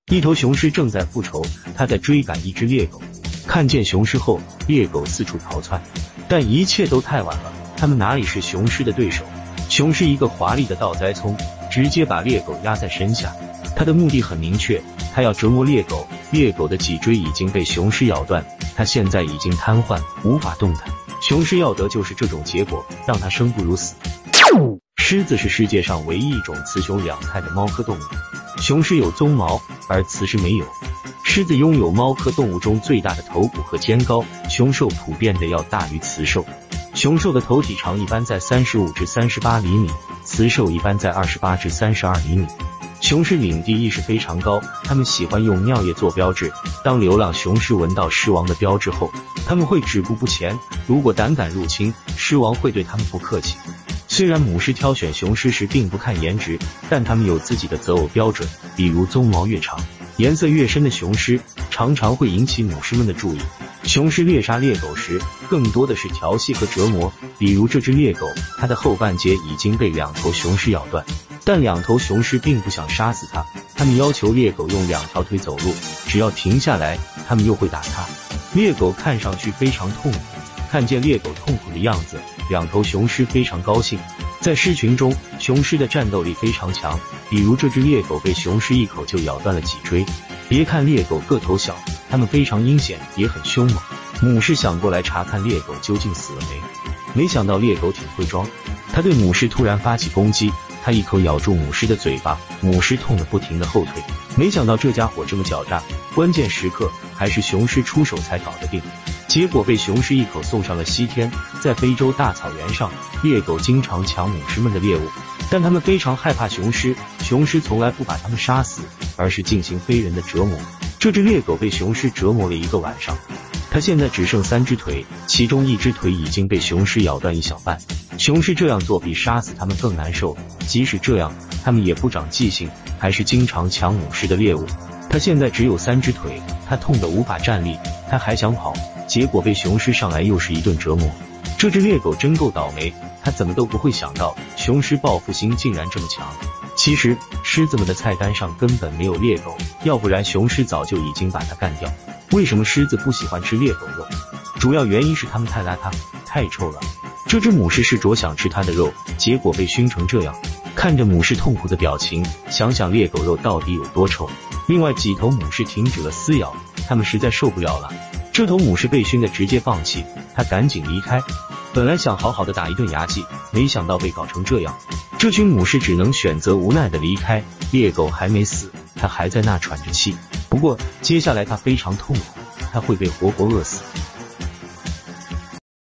一头雄狮正在复仇，它在追赶一只猎狗。看见雄狮后，猎狗四处逃窜，但一切都太晚了，它们哪里是雄狮的对手？雄狮一个华丽的倒栽葱，直接把猎狗压在身下。它的目的很明确，它要折磨猎狗。猎狗的脊椎已经被雄狮咬断，它现在已经瘫痪，无法动弹。雄狮要得就是这种结果，让它生不如死。狮子是世界上唯一一种雌雄两态的猫科动物。雄狮有鬃毛，而雌狮没有。狮子拥有猫科动物中最大的头骨和肩高，雄兽普遍的要大于雌兽。雄兽的头体长一般在35至38厘米，雌兽一般在28至32厘米。雄狮领地意识非常高，它们喜欢用尿液做标志。当流浪雄狮闻到狮王的标志后，它们会止步不前。如果胆敢入侵，狮王会对它们不客气。虽然母狮挑选雄狮时并不看颜值，但它们有自己的择偶标准，比如鬃毛越长、颜色越深的雄狮常常会引起母狮们的注意。雄狮猎杀猎狗时，更多的是调戏和折磨。比如这只猎狗，它的后半截已经被2头雄狮咬断，但2头雄狮并不想杀死它，它们要求猎狗用2条腿走路，只要停下来，它们又会打它。猎狗看上去非常痛苦，看见猎狗痛苦的样子，2头雄狮非常高兴。在狮群中，雄狮的战斗力非常强，比如这只猎狗被雄狮一口就咬断了脊椎。别看猎狗个头小，它们非常阴险，也很凶猛。母狮想过来查看猎狗究竟死了没想到猎狗挺会装，它对母狮突然发起攻击，它一口咬住母狮的嘴巴，母狮痛得不停地后退。没想到这家伙这么狡诈，关键时刻还是雄狮出手才搞得定。结果被雄狮一口送上了西天。在非洲大草原上，猎狗经常抢母狮们的猎物，但它们非常害怕雄狮，雄狮从来不把它们杀死，而是进行非人的折磨。这只猎狗被雄狮折磨了1个晚上，它现在只剩3只腿，其中1只腿已经被雄狮咬断一小半。雄狮这样做比杀死它们更难受，即使这样，它们也不长记性，还是经常抢母狮的猎物。它现在只有3只腿，它痛得无法站立，它还想跑，结果被雄狮上来又是一顿折磨。这只猎狗真够倒霉，它怎么都不会想到雄狮报复心竟然这么强。其实狮子们的菜单上根本没有猎狗，要不然雄狮早就已经把它干掉。为什么狮子不喜欢吃猎狗肉？主要原因是它们太邋遢，太臭了。这只母狮试着想吃它的肉，结果被熏成这样。看着母狮痛苦的表情，想想猎狗肉到底有多臭。另外几头母狮停止了撕咬，它们实在受不了了。这头母狮被熏得直接放弃，它赶紧离开。本来想好好的打一顿牙祭，没想到被搞成这样。这群母狮只能选择无奈的离开。猎狗还没死，它还在那喘着气。不过接下来它非常痛苦，它会被活活饿死。